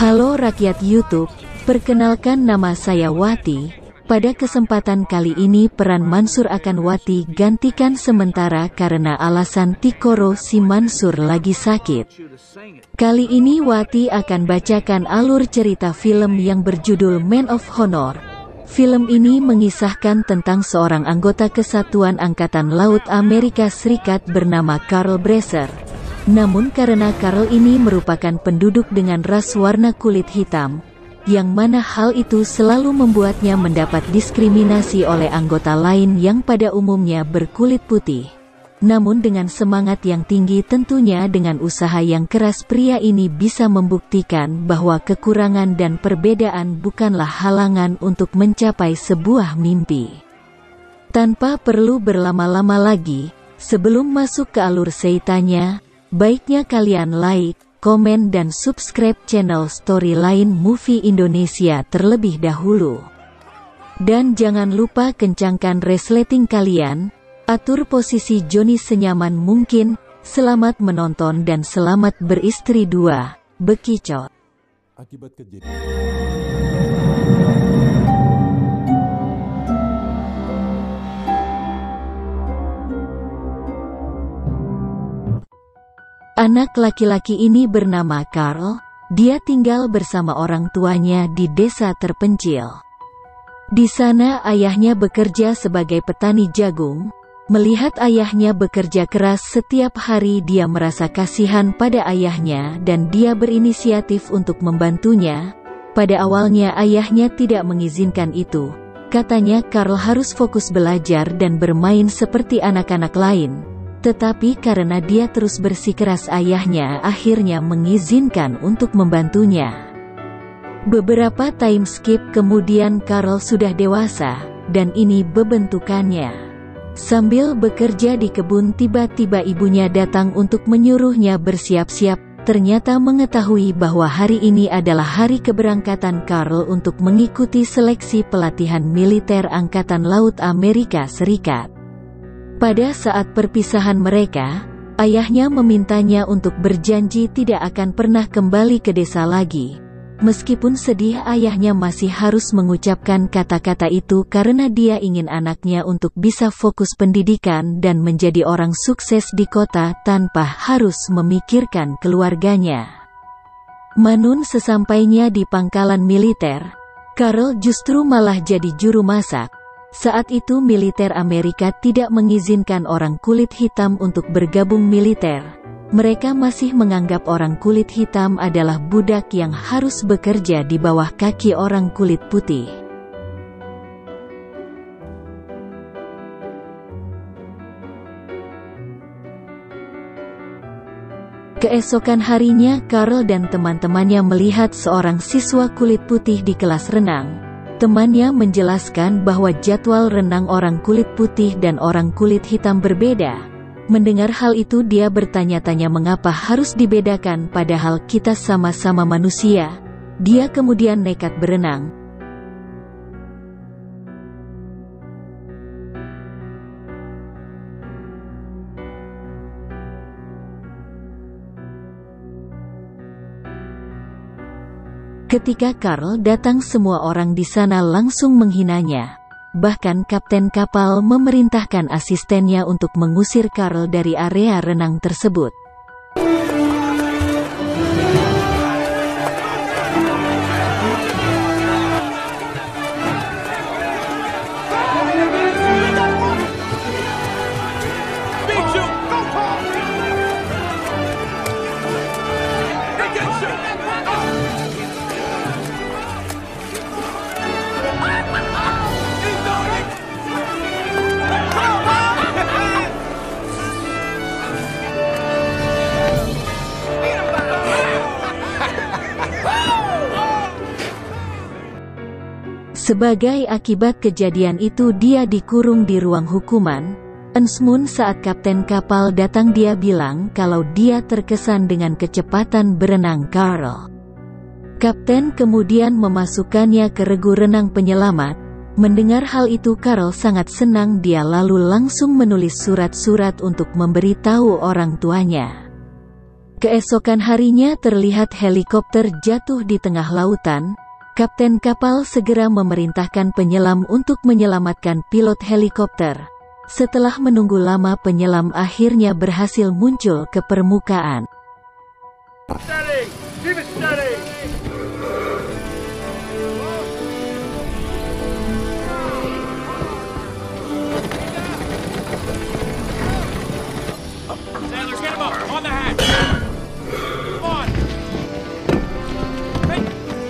Halo rakyat YouTube, perkenalkan nama saya Wati. Pada kesempatan kali ini peran Mansur akan Wati gantikan sementara karena alasan Tikoro si Mansur lagi sakit. Kali ini Wati akan bacakan alur cerita film yang berjudul Man of Honor. Film ini mengisahkan tentang seorang anggota Kesatuan Angkatan Laut Amerika Serikat bernama Carl Bracer. Namun karena Carl ini merupakan penduduk dengan ras warna kulit hitam, yang mana hal itu selalu membuatnya mendapat diskriminasi oleh anggota lain yang pada umumnya berkulit putih. Namun dengan semangat yang tinggi tentunya dengan usaha yang keras pria ini bisa membuktikan bahwa kekurangan dan perbedaan bukanlah halangan untuk mencapai sebuah mimpi. Tanpa perlu berlama-lama lagi, sebelum masuk ke alur ceritanya, baiknya kalian like, komen dan subscribe channel Storyline Movie Indonesia terlebih dahulu. Dan jangan lupa kencangkan resleting kalian, atur posisi Joni senyaman mungkin, selamat menonton dan selamat beristri dua, bekicot. Akibat kejadian Anak laki-laki ini bernama Carl, dia tinggal bersama orang tuanya di desa terpencil. Di sana ayahnya bekerja sebagai petani jagung. Melihat ayahnya bekerja keras setiap hari dia merasa kasihan pada ayahnya dan dia berinisiatif untuk membantunya. Pada awalnya ayahnya tidak mengizinkan itu. Katanya Carl harus fokus belajar dan bermain seperti anak-anak lain. Tetapi karena dia terus bersikeras ayahnya akhirnya mengizinkan untuk membantunya. Beberapa time skip kemudian Carl sudah dewasa, dan ini bebentukannya. Sambil bekerja di kebun tiba-tiba ibunya datang untuk menyuruhnya bersiap-siap, ternyata mengetahui bahwa hari ini adalah hari keberangkatan Carl untuk mengikuti seleksi pelatihan militer Angkatan Laut Amerika Serikat. Pada saat perpisahan mereka, ayahnya memintanya untuk berjanji tidak akan pernah kembali ke desa lagi. Meskipun sedih ayahnya masih harus mengucapkan kata-kata itu karena dia ingin anaknya untuk bisa fokus pendidikan dan menjadi orang sukses di kota tanpa harus memikirkan keluarganya. Manun sesampainya di pangkalan militer, Carl justru malah jadi juru masak. Saat itu militer Amerika tidak mengizinkan orang kulit hitam untuk bergabung militer. Mereka masih menganggap orang kulit hitam adalah budak yang harus bekerja di bawah kaki orang kulit putih. Keesokan harinya Carl dan teman-temannya melihat seorang siswa kulit putih di kelas renang. Temannya menjelaskan bahwa jadwal renang orang kulit putih dan orang kulit hitam berbeda. Mendengar hal itu dia bertanya-tanya mengapa harus dibedakan padahal kita sama-sama manusia. Dia kemudian nekat berenang. Ketika Carl datang semua orang di sana langsung menghinanya. Bahkan kapten kapal memerintahkan asistennya untuk mengusir Carl dari area renang tersebut. Sebagai akibat kejadian itu dia dikurung di ruang hukuman. Ensmun saat kapten kapal datang dia bilang kalau dia terkesan dengan kecepatan berenang Carl. Kapten kemudian memasukkannya ke regu renang penyelamat. Mendengar hal itu Carl sangat senang dia lalu langsung menulis surat-surat untuk memberitahu orang tuanya. Keesokan harinya terlihat helikopter jatuh di tengah lautan. Kapten kapal segera memerintahkan penyelam untuk menyelamatkan pilot helikopter. Setelah menunggu lama, penyelam akhirnya berhasil muncul ke permukaan. Steady! Keep it steady! Sailors, get him up! On the hatch! Come on! Hey.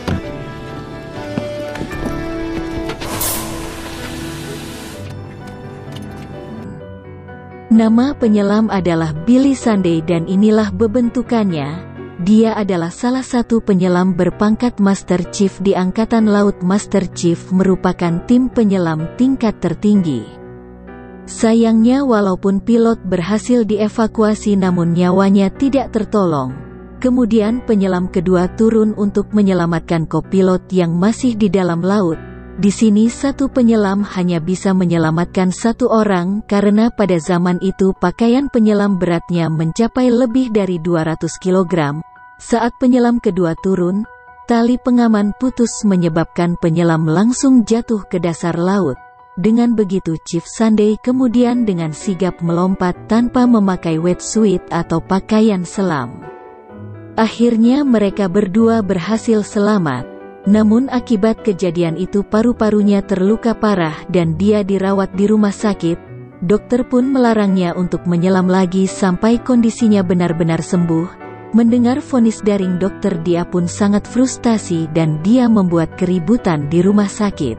Nama penyelam adalah Billy Sunday dan inilah bentukannya. Dia adalah salah satu penyelam berpangkat Master Chief di Angkatan Laut. Master Chief merupakan tim penyelam tingkat tertinggi. Sayangnya walaupun pilot berhasil dievakuasi namun nyawanya tidak tertolong. Kemudian penyelam kedua turun untuk menyelamatkan kopilot yang masih di dalam laut. Di sini satu penyelam hanya bisa menyelamatkan satu orang karena pada zaman itu pakaian penyelam beratnya mencapai lebih dari 200 kg. Saat penyelam kedua turun, tali pengaman putus menyebabkan penyelam langsung jatuh ke dasar laut. Dengan begitu Chief Sunday kemudian dengan sigap melompat tanpa memakai wetsuit atau pakaian selam. Akhirnya mereka berdua berhasil selamat. Namun akibat kejadian itu paru-parunya terluka parah dan dia dirawat di rumah sakit. Dokter pun melarangnya untuk menyelam lagi sampai kondisinya benar-benar sembuh. Mendengar vonis dari dokter, dia pun sangat frustasi dan dia membuat keributan di rumah sakit.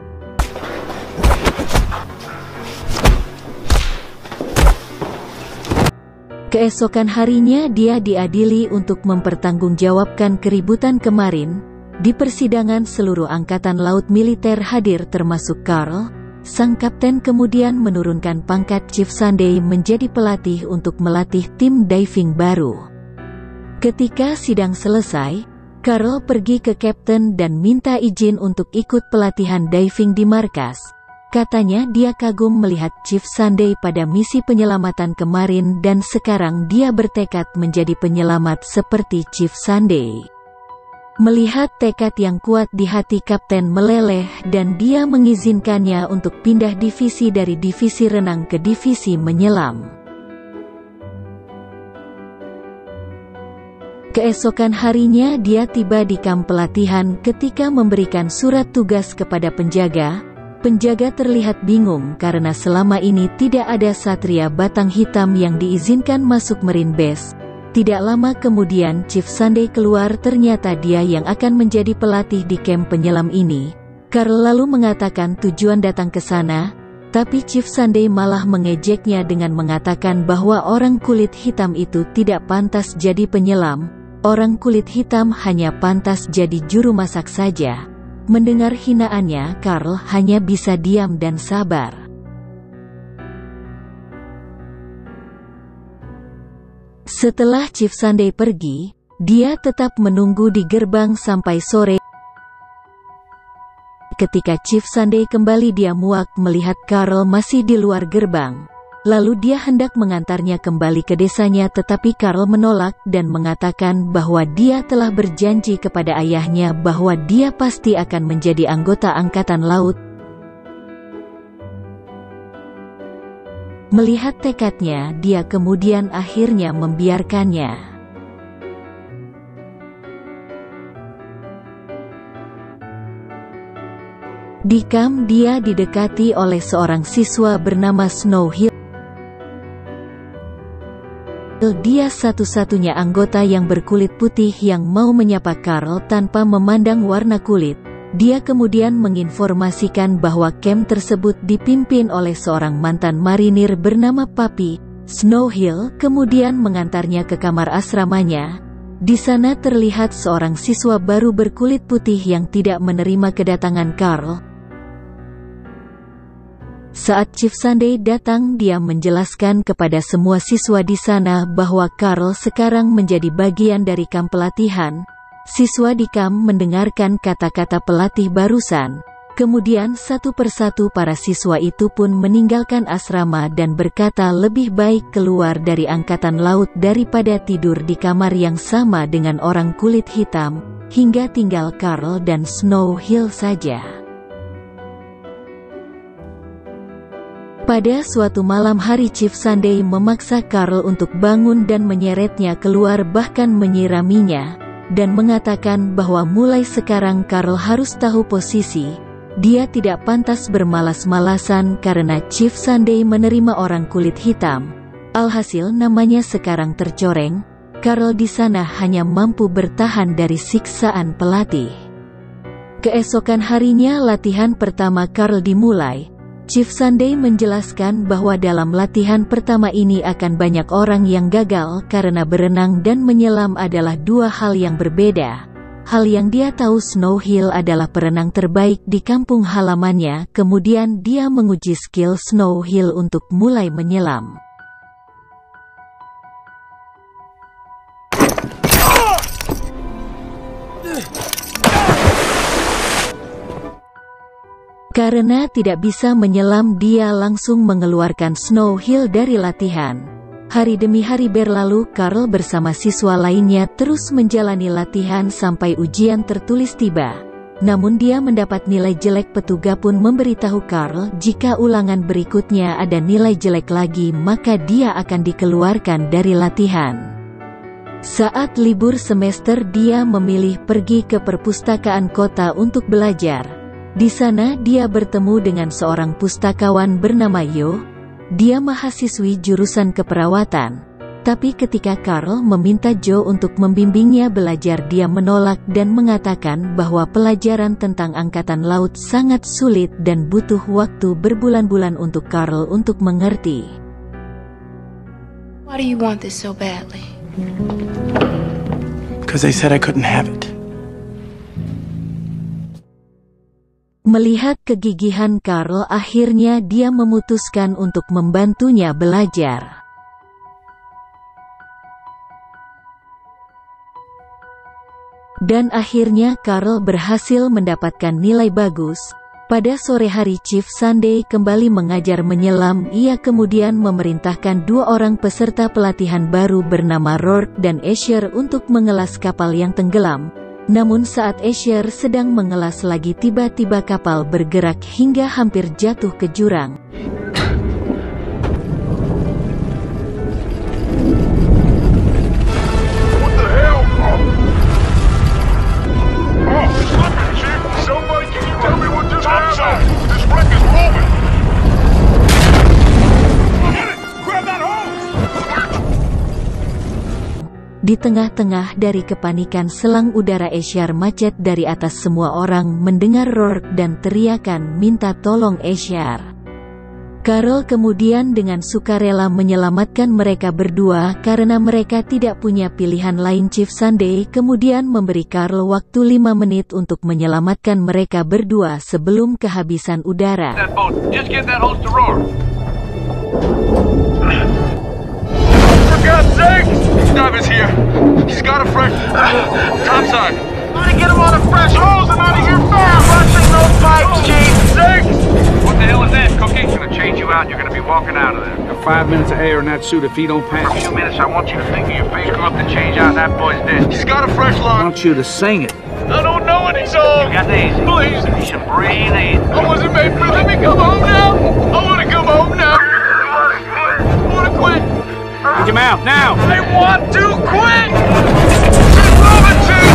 Keesokan harinya dia diadili untuk mempertanggungjawabkan keributan kemarin. Di persidangan seluruh angkatan laut militer hadir termasuk Carl. Sang kapten kemudian menurunkan pangkat Chief Sunday menjadi pelatih untuk melatih tim diving baru. Ketika sidang selesai, Carl pergi ke kapten dan minta izin untuk ikut pelatihan diving di markas. Katanya dia kagum melihat Chief Sunday pada misi penyelamatan kemarin dan sekarang dia bertekad menjadi penyelamat seperti Chief Sunday. Melihat tekad yang kuat di hati kapten meleleh dan dia mengizinkannya untuk pindah divisi dari divisi renang ke divisi menyelam. Keesokan harinya dia tiba di kamp pelatihan. Ketika memberikan surat tugas kepada penjaga, penjaga terlihat bingung karena selama ini tidak ada satria batang hitam yang diizinkan masuk Marine Base. Tidak lama kemudian Chief Sunday keluar, ternyata dia yang akan menjadi pelatih di kamp penyelam ini. Carl lalu mengatakan tujuan datang ke sana, tapi Chief Sunday malah mengejeknya dengan mengatakan bahwa orang kulit hitam itu tidak pantas jadi penyelam, orang kulit hitam hanya pantas jadi juru masak saja. Mendengar hinaannya, Carl hanya bisa diam dan sabar. Setelah Chief Sunday pergi, dia tetap menunggu di gerbang sampai sore. Ketika Chief Sunday kembali, dia muak melihat Carl masih di luar gerbang. Lalu dia hendak mengantarnya kembali ke desanya, tetapi Carl menolak dan mengatakan bahwa dia telah berjanji kepada ayahnya bahwa dia pasti akan menjadi anggota Angkatan Laut. Melihat tekadnya, dia kemudian akhirnya membiarkannya. Di kamp dia didekati oleh seorang siswa bernama Snow Hill. Dia satu-satunya anggota yang berkulit putih yang mau menyapa Carl tanpa memandang warna kulit. Dia kemudian menginformasikan bahwa kamp tersebut dipimpin oleh seorang mantan marinir bernama Papi. Snow Hill kemudian mengantarnya ke kamar asramanya. Di sana terlihat seorang siswa baru berkulit putih yang tidak menerima kedatangan Carl. Saat Chief Sunday datang, dia menjelaskan kepada semua siswa di sana bahwa Carl sekarang menjadi bagian dari kamp pelatihan. Siswa di kamp mendengarkan kata-kata pelatih barusan. Kemudian satu persatu para siswa itu pun meninggalkan asrama dan berkata lebih baik keluar dari angkatan laut daripada tidur di kamar yang sama dengan orang kulit hitam, hingga tinggal Carl dan Snow Hill saja. Pada suatu malam hari Chief Sunday memaksa Carl untuk bangun dan menyeretnya keluar bahkan menyiraminya, dan mengatakan bahwa mulai sekarang Carl harus tahu posisi. Dia tidak pantas bermalas-malasan karena Chief Sunday menerima orang kulit hitam. Alhasil namanya sekarang tercoreng. Carl di sana hanya mampu bertahan dari siksaan pelatih. Keesokan harinya latihan pertama Carl dimulai. Chief Sunday menjelaskan bahwa dalam latihan pertama ini akan banyak orang yang gagal karena berenang dan menyelam adalah dua hal yang berbeda. Hal yang dia tahu Snow Hill adalah perenang terbaik di kampung halamannya, kemudian dia menguji skill Snow Hill untuk mulai menyelam. Karena tidak bisa menyelam, dia langsung mengeluarkan Snow Hill dari latihan. Hari demi hari berlalu, Carl bersama siswa lainnya terus menjalani latihan sampai ujian tertulis tiba. Namun dia mendapat nilai jelek. Petugas pun memberitahu Carl jika ulangan berikutnya ada nilai jelek lagi maka dia akan dikeluarkan dari latihan. Saat libur semester dia memilih pergi ke perpustakaan kota untuk belajar. Di sana dia bertemu dengan seorang pustakawan bernama Yo. Dia mahasiswi jurusan keperawatan. Tapi ketika Carl meminta Joe untuk membimbingnya belajar, dia menolak dan mengatakan bahwa pelajaran tentang angkatan laut sangat sulit dan butuh waktu berbulan-bulan untuk Carl untuk mengerti. Why do you want this so badly? Because they said I couldn't have it. Melihat kegigihan Carl, akhirnya dia memutuskan untuk membantunya belajar. Dan akhirnya Carl berhasil mendapatkan nilai bagus. Pada sore hari Chief Sunday kembali mengajar menyelam. Ia kemudian memerintahkan dua orang peserta pelatihan baru bernama Rourke dan Asher untuk mengelas kapal yang tenggelam. Namun saat Asher sedang mengelas lagi, tiba-tiba kapal bergerak hingga hampir jatuh ke jurang. Di tengah-tengah dari kepanikan selang udara, Asher macet dari atas. Semua orang mendengar Rourke dan teriakan minta tolong Asher. Carl kemudian dengan sukarela menyelamatkan mereka berdua karena mereka tidak punya pilihan lain. Chief Sunday kemudian memberi Carl waktu 5 menit untuk menyelamatkan mereka berdua sebelum kehabisan udara. God's sake! Diver's here. He's got a fresh topside. Trying to get him on a fresh hose and out of here fast. Busting those pipes, Chief. Sake! What the hell is that, Cookie? It's gonna change you out and you're gonna be walking out of there. Got 5 minutes of air in that suit if he don't pass. For a few minutes, I want you to think of your face up to change out and that boy's dead. He's got a fresh I line. want you to sing it. I don't know any song. You got these. Please. You should breathe in. I wasn't made for. Let me come home now. I want to come home now. I want to quit. Get him out, now! I want to quit. Just love it, Chief.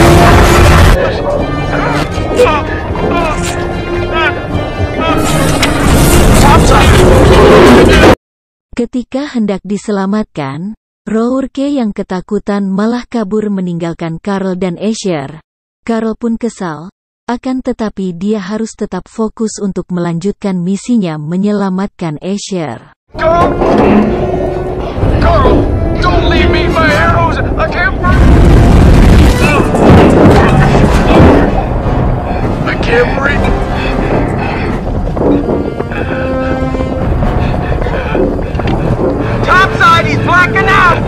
Ketika hendak diselamatkan, Rourke yang ketakutan malah kabur meninggalkan Carl dan Asher. Carl pun kesal, akan tetapi dia harus tetap fokus untuk melanjutkan misinya menyelamatkan Asher. Carl, don't leave me, my arrows. I can't breathe. I can't breathe. Topside, he's blacking out.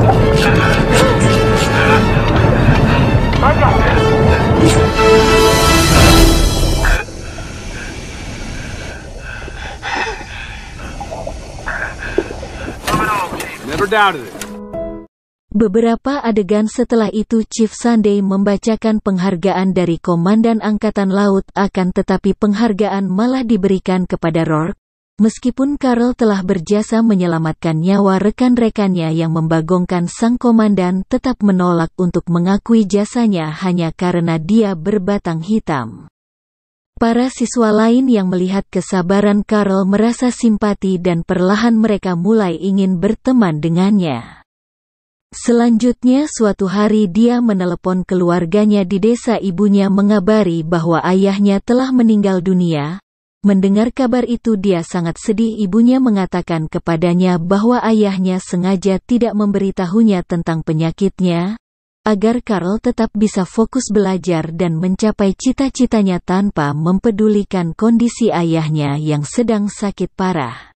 I got this. Never doubted it. Beberapa adegan setelah itu Chief Sunday membacakan penghargaan dari Komandan Angkatan Laut, akan tetapi penghargaan malah diberikan kepada Rourke. Meskipun Carl telah berjasa menyelamatkan nyawa rekan-rekannya yang membagongkan sang komandan, tetap menolak untuk mengakui jasanya hanya karena dia berbatang hitam. Para siswa lain yang melihat kesabaran Carl merasa simpati dan perlahan mereka mulai ingin berteman dengannya. Selanjutnya suatu hari dia menelepon keluarganya di desa. Ibunya mengabari bahwa ayahnya telah meninggal dunia. Mendengar kabar itu dia sangat sedih. Ibunya mengatakan kepadanya bahwa ayahnya sengaja tidak memberitahunya tentang penyakitnya, agar Carl tetap bisa fokus belajar dan mencapai cita-citanya tanpa mempedulikan kondisi ayahnya yang sedang sakit parah.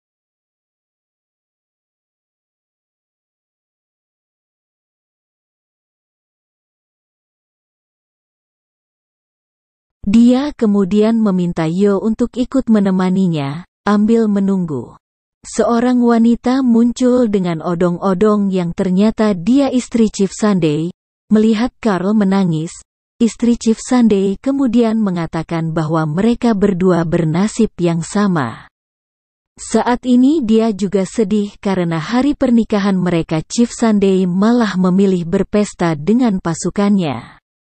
Dia kemudian meminta Yo untuk ikut menemaninya, ambil menunggu. Seorang wanita muncul dengan odong-odong yang ternyata dia istri Chief Sunday. Melihat Carl menangis, istri Chief Sunday kemudian mengatakan bahwa mereka berdua bernasib yang sama. Saat ini dia juga sedih karena hari pernikahan mereka. Chief Sunday malah memilih berpesta dengan pasukannya.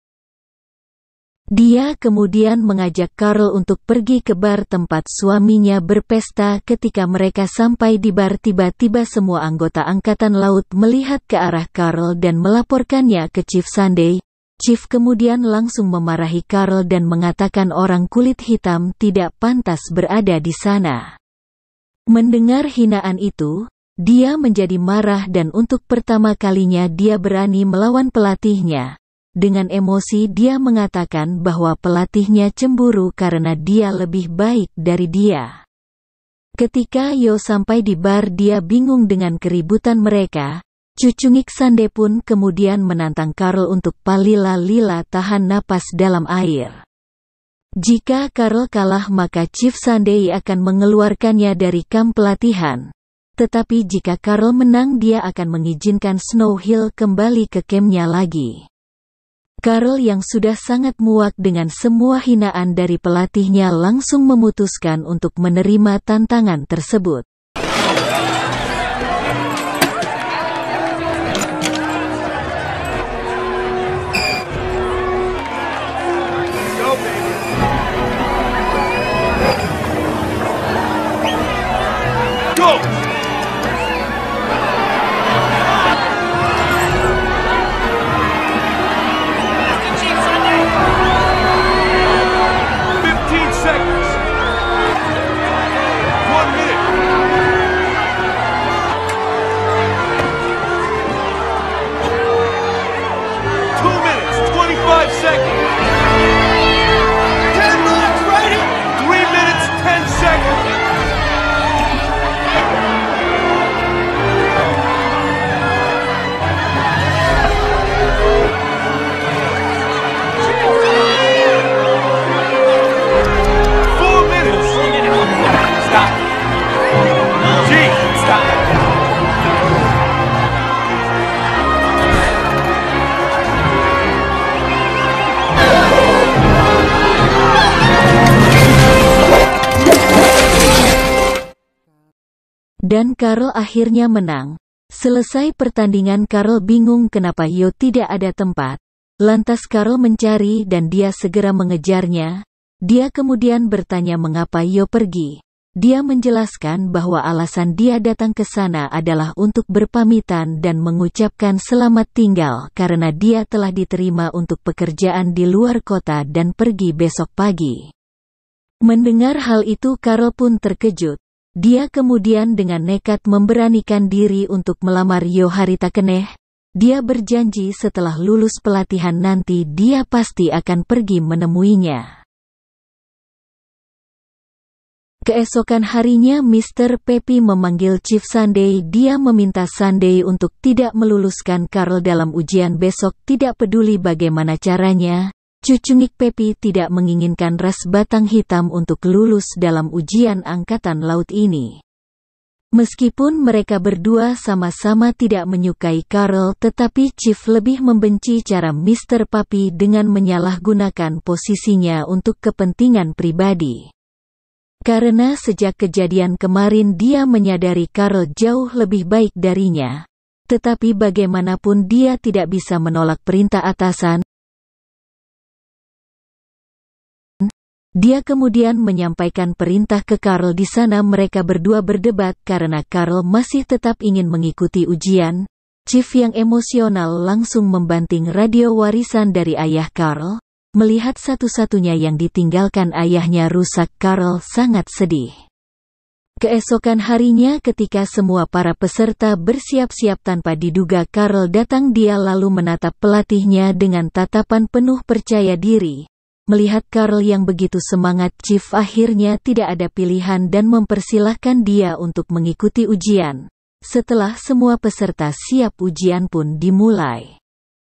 Dia kemudian mengajak Carl untuk pergi ke bar tempat suaminya berpesta. Ketika mereka sampai di bar, tiba-tiba semua anggota Angkatan Laut melihat ke arah Carl dan melaporkannya ke Chief Sunday. Chief kemudian langsung memarahi Carl dan mengatakan orang kulit hitam tidak pantas berada di sana. Mendengar hinaan itu, dia menjadi marah dan untuk pertama kalinya dia berani melawan pelatihnya. Dengan emosi dia mengatakan bahwa pelatihnya cemburu karena dia lebih baik dari dia. Ketika Yo sampai di bar, dia bingung dengan keributan mereka. Cucungik Sunday pun kemudian menantang Carl untuk palila-lila tahan napas dalam air. Jika Carl kalah maka Chief Sunday akan mengeluarkannya dari kamp pelatihan. Tetapi jika Carl menang dia akan mengizinkan Snow Hill kembali ke kampnya lagi. Carl yang sudah sangat muak dengan semua hinaan dari pelatihnya langsung memutuskan untuk menerima tantangan tersebut. Go! 5 seconds. 10 minutes, ready? 3 minutes, 10 seconds. Dan Carl akhirnya menang. Selesai pertandingan Carl bingung kenapa Yo tidak ada tempat. Lantas Carl mencari dan dia segera mengejarnya. Dia kemudian bertanya mengapa Yo pergi. Dia menjelaskan bahwa alasan dia datang ke sana adalah untuk berpamitan dan mengucapkan selamat tinggal karena dia telah diterima untuk pekerjaan di luar kota dan pergi besok pagi. Mendengar hal itu Carl pun terkejut. Dia kemudian dengan nekat memberanikan diri untuk melamar Yo Haritakeneh. Dia berjanji setelah lulus pelatihan nanti dia pasti akan pergi menemuinya. Keesokan harinya Mr. Peppy memanggil Chief Sunday. Dia meminta Sunday untuk tidak meluluskan Carl dalam ujian besok. Tidak peduli bagaimana caranya, Cucungik Peppy tidak menginginkan ras batang hitam untuk lulus dalam ujian angkatan laut ini. Meskipun mereka berdua sama-sama tidak menyukai Carl, tetapi Chief lebih membenci cara Mr. Puppy dengan menyalahgunakan posisinya untuk kepentingan pribadi. Karena sejak kejadian kemarin dia menyadari Carl jauh lebih baik darinya. Tetapi bagaimanapun dia tidak bisa menolak perintah atasan. Dia kemudian menyampaikan perintah ke Carl. Di sana mereka berdua berdebat karena Carl masih tetap ingin mengikuti ujian. Chief yang emosional langsung membanting radio warisan dari ayah Carl. Melihat satu-satunya yang ditinggalkan ayahnya rusak, Carl sangat sedih. Keesokan harinya ketika semua para peserta bersiap-siap tanpa diduga Carl datang, dia lalu menatap pelatihnya dengan tatapan penuh percaya diri. Melihat Carl yang begitu semangat, Chief akhirnya tidak ada pilihan dan mempersilahkan dia untuk mengikuti ujian. Setelah semua peserta siap, ujian pun dimulai.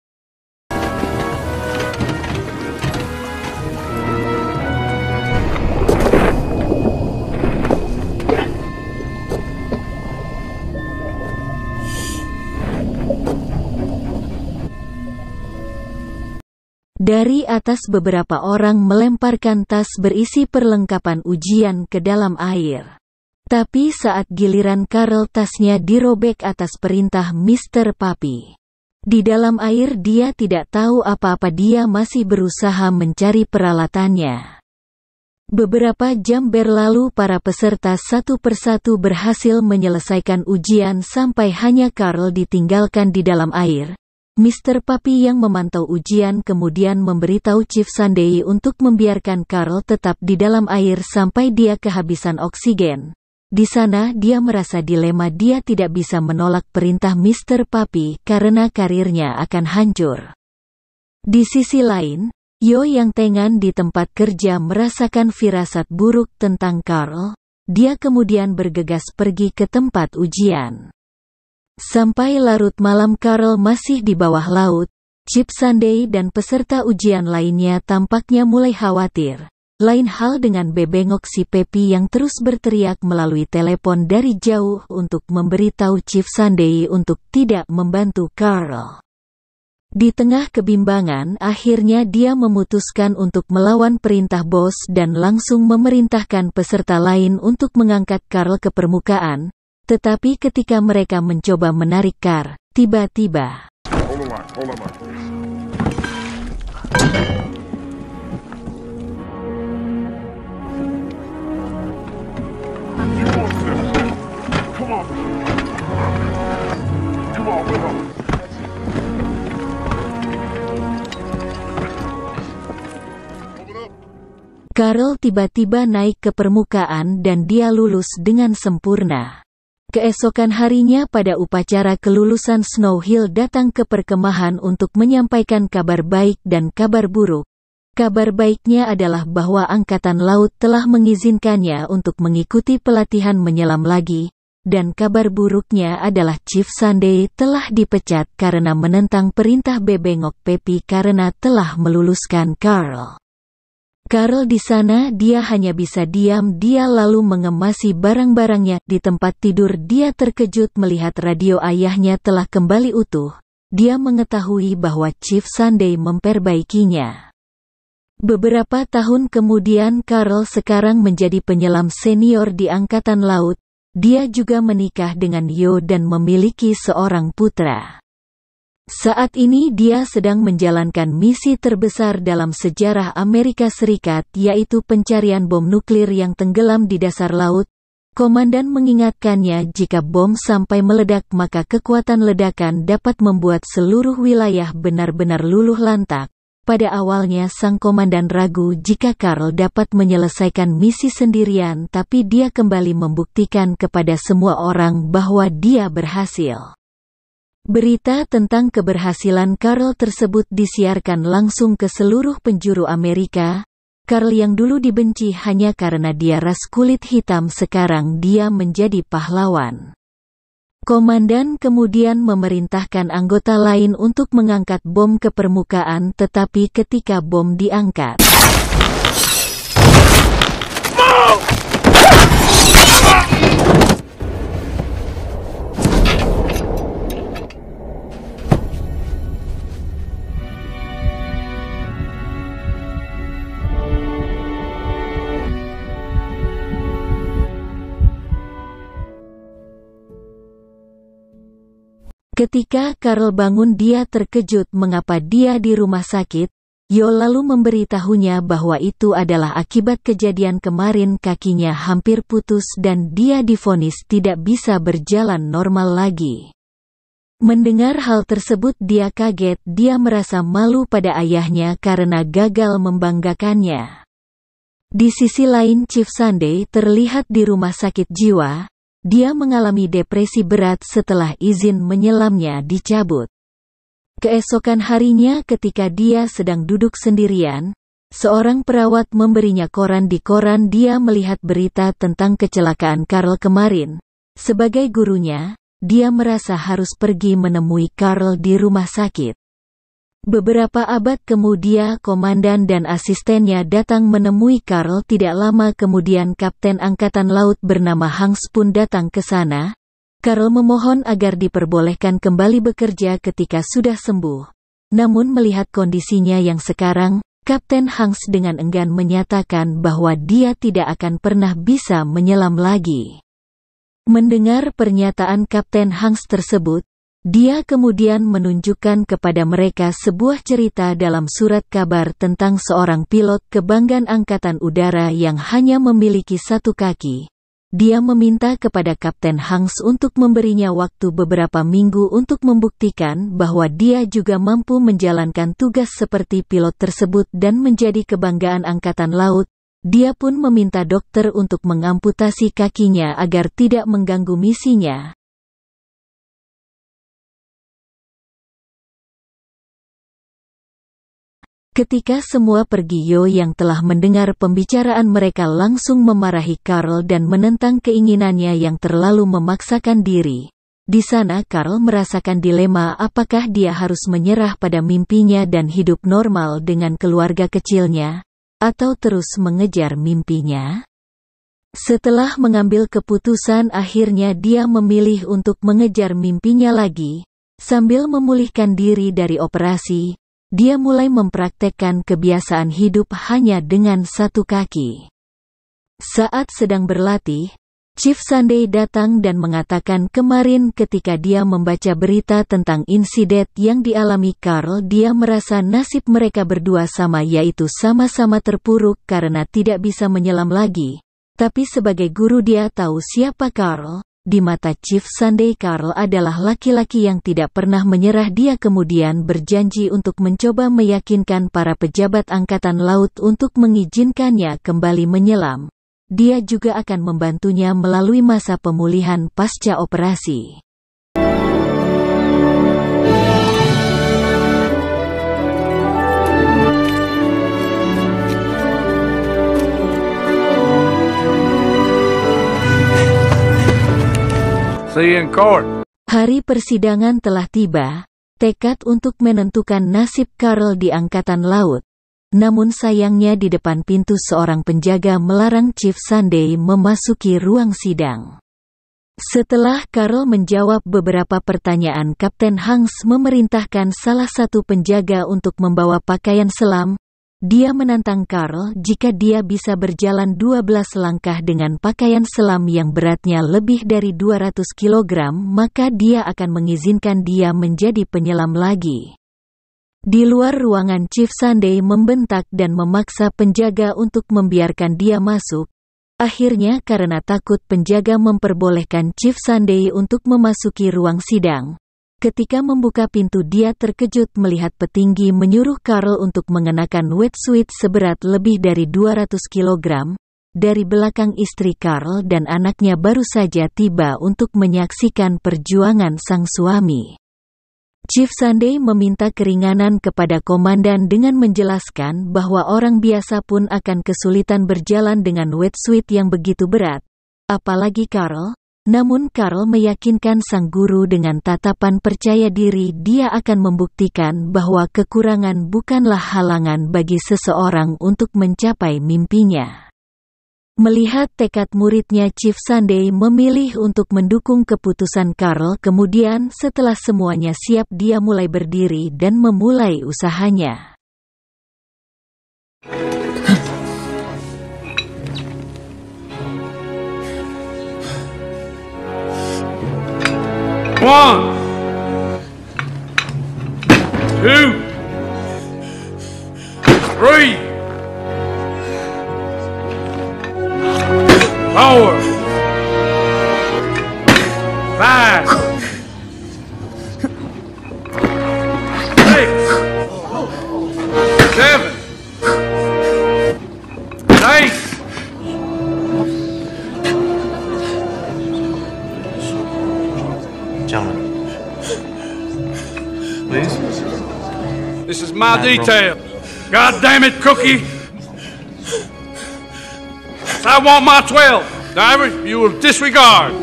Dari atas beberapa orang melemparkan tas berisi perlengkapan ujian ke dalam air. Tapi saat giliran Carl, tasnya dirobek atas perintah Mr. Puppy. Di dalam air dia tidak tahu apa-apa, dia masih berusaha mencari peralatannya. Beberapa jam berlalu, para peserta satu persatu berhasil menyelesaikan ujian sampai hanya Carl ditinggalkan di dalam air. Mr. Puppy yang memantau ujian kemudian memberitahu Chief Sunday untuk membiarkan Carl tetap di dalam air sampai dia kehabisan oksigen. Di sana dia merasa dilema, dia tidak bisa menolak perintah Mr. Puppy karena karirnya akan hancur. Di sisi lain, Yo yang tengan di tempat kerja merasakan firasat buruk tentang Carl. Dia kemudian bergegas pergi ke tempat ujian. Sampai larut malam Carl masih di bawah laut. Chief Sunday dan peserta ujian lainnya tampaknya mulai khawatir. Lain hal dengan bebengok si Peppy yang terus berteriak melalui telepon dari jauh untuk memberitahu Chief Sunday untuk tidak membantu Carl. Di tengah kebimbangan, akhirnya dia memutuskan untuk melawan perintah bos dan langsung memerintahkan peserta lain untuk mengangkat Carl ke permukaan. Tetapi ketika mereka mencoba menarik Carl, tiba-tiba Hold on, please. You want this? Come on. Come on, with him. Open up. Carl tiba-tiba naik ke permukaan dan dia lulus dengan sempurna. Keesokan harinya pada upacara kelulusan, Snow Hill datang ke perkemahan untuk menyampaikan kabar baik dan kabar buruk. Kabar baiknya adalah bahwa Angkatan Laut telah mengizinkannya untuk mengikuti pelatihan menyelam lagi, dan kabar buruknya adalah Chief Sunday telah dipecat karena menentang perintah bebengok Peppy karena telah meluluskan Carl. Carl di sana dia hanya bisa diam, dia lalu mengemasi barang-barangnya. Di tempat tidur dia terkejut melihat radio ayahnya telah kembali utuh. Dia mengetahui bahwa Chief Sunday memperbaikinya. Beberapa tahun kemudian Carl sekarang menjadi penyelam senior di Angkatan Laut. Dia juga menikah dengan Yo dan memiliki seorang putra. Saat ini dia sedang menjalankan misi terbesar dalam sejarah Amerika Serikat, yaitu pencarian bom nuklir yang tenggelam di dasar laut. Komandan mengingatkannya jika bom sampai meledak maka kekuatan ledakan dapat membuat seluruh wilayah benar-benar luluh lantak. Pada awalnya sang komandan ragu jika Carl dapat menyelesaikan misi sendirian, tapi dia kembali membuktikan kepada semua orang bahwa dia berhasil. Berita tentang keberhasilan Carl tersebut disiarkan langsung ke seluruh penjuru Amerika. Carl yang dulu dibenci hanya karena dia ras kulit hitam, sekarang dia menjadi pahlawan. Komandan kemudian memerintahkan anggota lain untuk mengangkat bom ke permukaan, tetapi ketika bom diangkat, Ketika Carl bangun dia terkejut mengapa dia di rumah sakit. Yo lalu memberitahunya bahwa itu adalah akibat kejadian kemarin kakinya hampir putus dan dia divonis tidak bisa berjalan normal lagi. Mendengar hal tersebut dia kaget, dia merasa malu pada ayahnya karena gagal membanggakannya. Di sisi lain Chief Sunday terlihat di rumah sakit jiwa, dia mengalami depresi berat setelah izin menyelamnya dicabut. Keesokan harinya ketika dia sedang duduk sendirian, seorang perawat memberinya koran. Di koran dia melihat berita tentang kecelakaan Carl kemarin. Sebagai gurunya, dia merasa harus pergi menemui Carl di rumah sakit. Beberapa abad kemudian komandan dan asistennya datang menemui Carl. Tidak lama kemudian Kapten Angkatan Laut bernama Hanks pun datang ke sana. Carl memohon agar diperbolehkan kembali bekerja ketika sudah sembuh. Namun melihat kondisinya yang sekarang, Kapten Hanks dengan enggan menyatakan bahwa dia tidak akan pernah bisa menyelam lagi. Mendengar pernyataan Kapten Hanks tersebut, dia kemudian menunjukkan kepada mereka sebuah cerita dalam surat kabar tentang seorang pilot kebanggaan Angkatan Udara yang hanya memiliki satu kaki. Dia meminta kepada Kapten Hanks untuk memberinya waktu beberapa minggu untuk membuktikan bahwa dia juga mampu menjalankan tugas seperti pilot tersebut dan menjadi kebanggaan Angkatan Laut. Dia pun meminta dokter untuk mengamputasi kakinya agar tidak mengganggu misinya. Ketika semua pergi, Yo yang telah mendengar pembicaraan mereka langsung memarahi Carl dan menentang keinginannya yang terlalu memaksakan diri. Di sana Carl merasakan dilema apakah dia harus menyerah pada mimpinya dan hidup normal dengan keluarga kecilnya, atau terus mengejar mimpinya. Setelah mengambil keputusan akhirnya dia memilih untuk mengejar mimpinya lagi. Sambil memulihkan diri dari operasi, dia mulai mempraktekkan kebiasaan hidup hanya dengan satu kaki. Saat sedang berlatih, Chief Sunday datang dan mengatakan kemarin ketika dia membaca berita tentang insiden yang dialami Carl, dia merasa nasib mereka berdua sama, yaitu sama-sama terpuruk karena tidak bisa menyelam lagi. Tapi sebagai guru dia tahu siapa Carl. Di mata Chief Sunday, Carl adalah laki-laki yang tidak pernah menyerah. Dia kemudian berjanji untuk mencoba meyakinkan para pejabat Angkatan Laut untuk mengizinkannya kembali menyelam. Dia juga akan membantunya melalui masa pemulihan pasca operasi. See you in court. Hari persidangan telah tiba, tekad untuk menentukan nasib Carl di Angkatan Laut. Namun sayangnya di depan pintu seorang penjaga melarang Chief Sunday memasuki ruang sidang. Setelah Carl menjawab beberapa pertanyaan, Kapten Hanks memerintahkan salah satu penjaga untuk membawa pakaian selam. Dia menantang Carl jika dia bisa berjalan 12 langkah dengan pakaian selam yang beratnya lebih dari 200 kg, maka dia akan mengizinkan dia menjadi penyelam lagi. Di luar ruangan Chief Sunday membentak dan memaksa penjaga untuk membiarkan dia masuk. Akhirnya karena takut penjaga memperbolehkan Chief Sunday untuk memasuki ruang sidang. Ketika membuka pintu dia terkejut melihat petinggi menyuruh Carl untuk mengenakan wetsuit seberat lebih dari 200 kg. Dari belakang istri Carl dan anaknya baru saja tiba untuk menyaksikan perjuangan sang suami. Chief Sunday meminta keringanan kepada komandan dengan menjelaskan bahwa orang biasa pun akan kesulitan berjalan dengan wetsuit yang begitu berat. Apalagi Carl. Namun Carl meyakinkan sang guru dengan tatapan percaya diri dia akan membuktikan bahwa kekurangan bukanlah halangan bagi seseorang untuk mencapai mimpinya. Melihat tekad muridnya, Chief Sunday memilih untuk mendukung keputusan Carl. Kemudian setelah semuanya siap dia mulai berdiri dan memulai usahanya. 2, 3, 4, 5, 6, 7, 8. Gentlemen. Please. This is my detail. God damn it, Cookie. I want my 12. Diver, you will disregard.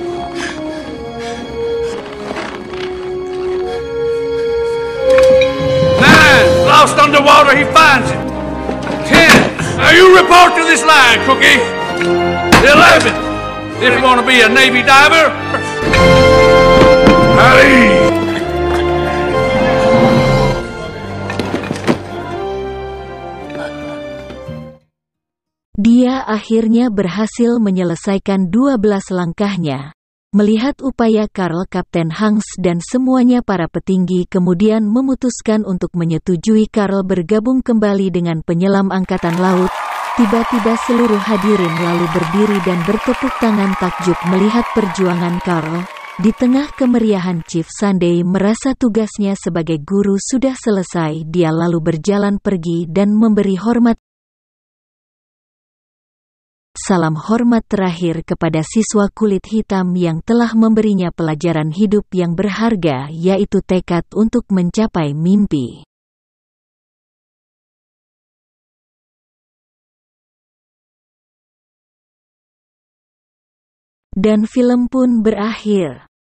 9, lost underwater, he finds it. 10, now you report to this line, Cookie. 11, if you want to be a Navy diver. Howdy. Dia akhirnya berhasil menyelesaikan 12 langkahnya. Melihat upaya Karl, Kapten Hanks dan semuanya para petinggi kemudian memutuskan untuk menyetujui Karl bergabung kembali dengan penyelam angkatan laut. Tiba-tiba seluruh hadirin lalu berdiri dan bertepuk tangan takjub melihat perjuangan Karl. Di tengah kemeriahan, Chief Sunday merasa tugasnya sebagai guru sudah selesai. Dia lalu berjalan pergi dan memberi hormat. Salam hormat terakhir kepada siswa kulit hitam yang telah memberinya pelajaran hidup yang berharga, yaitu tekad untuk mencapai mimpi. Dan film pun berakhir.